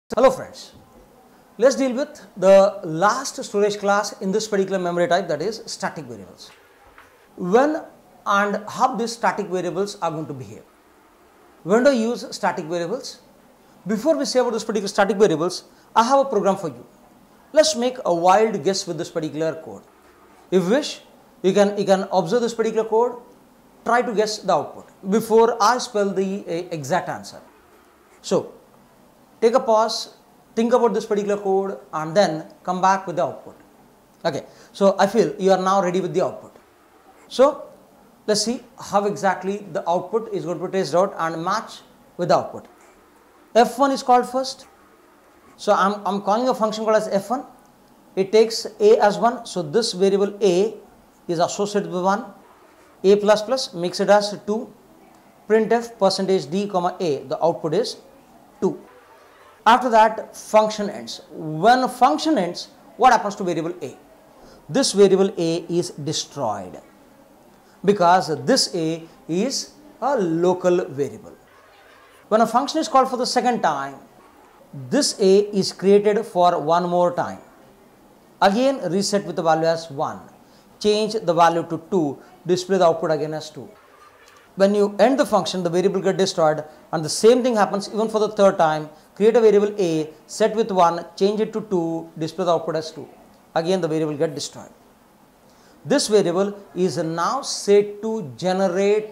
Hello friends, let's deal with the last storage class in this particular memory type, that is static variables. When and how these static variables are going to behave. When do I use static variables? Before we say about this particular static variables, I have a program for you. Let's make a wild guess with this particular code. If you wish, you can observe this particular code, try to guess the output before I spell the exact answer. So, take a pause, think about this particular code and then come back with the output. Okay, so I feel you are now ready with the output. So, let's see how exactly the output is going to be traced out and match with the output. F1 is called first. So, I'm calling a function called as F1. It takes A as 1. So, this variable A is associated with 1. A plus plus makes it as 2. Printf %d comma A, the output is 2. After that, function ends. When a function ends, what happens to variable A? This variable A is destroyed because this A is a local variable. When a function is called for the second time, this A is created for one more time. Again, reset with the value as 1. Change the value to 2. Display the output again as 2. When you end the function, the variable gets destroyed, and the same thing happens even for the third time. Create a variable A, set with 1, change it to 2, display the output as 2. Again the variable gets destroyed. This variable is now set to generate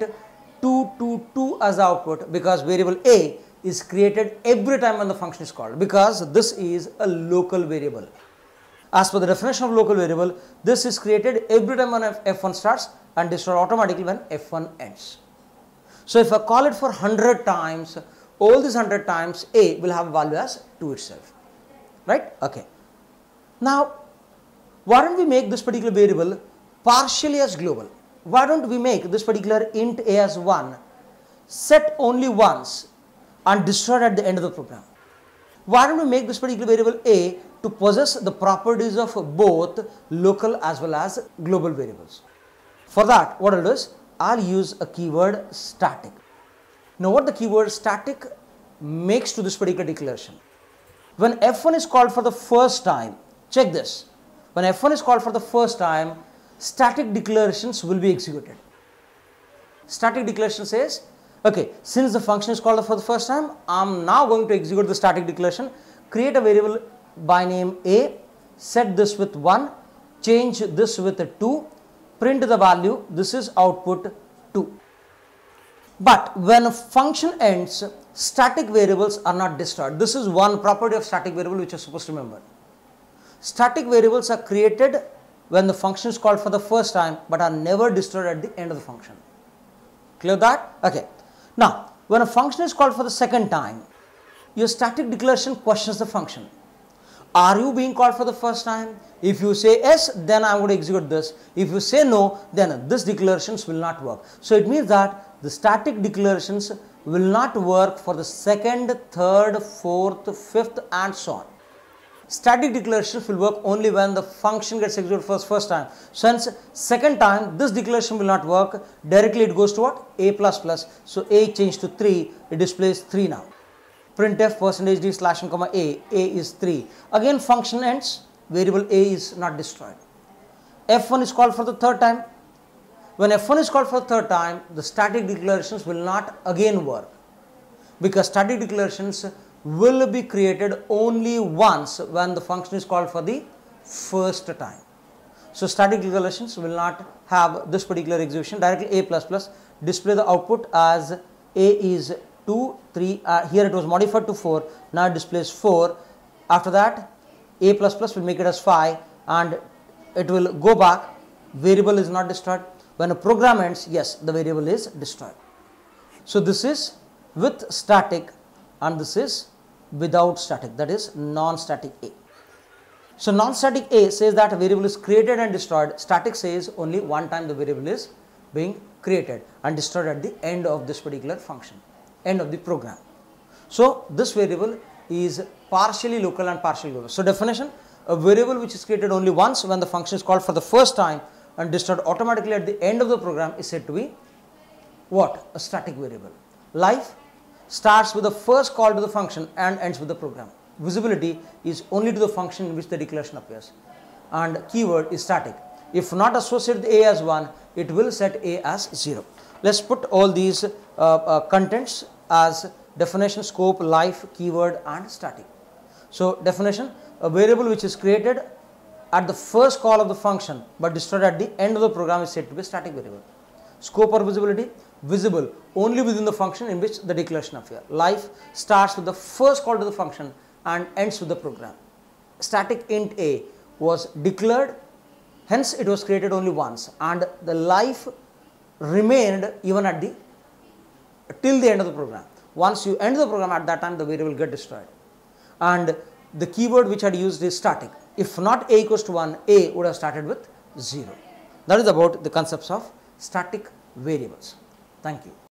2 as the output because variable A is created every time when the function is called, because this is a local variable. As per the definition of local variable, this is created every time when F1 starts and destroyed automatically when F1 ends. So, if I call it for 100 times, all these 100 times A will have a value as 2 itself, right? Okay. Now, why don't we make this particular variable partially as global? Why don't we make this particular int A as 1, set only once and destroyed at the end of the program? Why don't we make this particular variable A to possess the properties of both local as well as global variables? For that, what I'll do is, I'll use a keyword static. Now, what the keyword static makes to this particular declaration? When F1 is called for the first time, check this. When F1 is called for the first time, static declarations will be executed. Static declaration says, okay, since the function is called for the first time, I'm now going to execute the static declaration. Create a variable by name A, set this with 1, change this with a 2, print the value, this is output 2. But when a function ends, static variables are not destroyed. This is one property of static variable which you are supposed to remember. Static variables are created when the function is called for the first time but are never destroyed at the end of the function. Clear that? Okay. Now, when a function is called for the second time, your static declaration questions the function. Are you being called for the first time? If you say yes, then I am going to execute this. If you say no, then this declarations will not work. So, it means that the static declarations will not work for the second, third, fourth, fifth and so on. Static declarations will work only when the function gets executed for the first time. Since second time, this declaration will not work. Directly it goes to what? A plus plus. So, A changed to 3, it displays 3 now. Printf %d slash n comma A is 3. Again function ends, variable A is not destroyed. F1 is called for the third time. When F1 is called for the third time, the static declarations will not again work, because static declarations will be created only once when the function is called for the first time. So, static declarations will not have this particular execution. Directly A plus plus, display the output as A is 2, 3, here it was modified to 4, now it displays 4. After that, A plus plus will make it as 5 and it will go back, variable is not destroyed. When a program ends, yes, the variable is destroyed. So, this is with static and this is without static, that is non-static A. So, non-static A says that a variable is created and destroyed. Static says only one time the variable is being created and destroyed at the end of this particular function, end of the program. So, this variable is partially local and partially global. So, definition, a variable which is created only once when the function is called for the first time and destroyed automatically at the end of the program is said to be what? A static variable. Life starts with the first call to the function and ends with the program. visibility is only to the function in which the declaration appears, and keyword is static. If not associated with A as 1, it will set A as 0. Let's put all these contents as definition, scope, life, keyword and static. So definition: a variable which is created at the first call of the function but destroyed at the end of the program is said to be a static variable. Scope or visibility: visible only within the function in which the declaration appears. Life starts with the first call to the function and ends with the program. Static int A was declared, hence it was created only once, and the life remained even at the till the end of the program. Once you end the program, at that time the variable will get destroyed. And the keyword which I had used is static. If not A equals to 1, A would have started with 0. That is about the concepts of static variables. Thank you.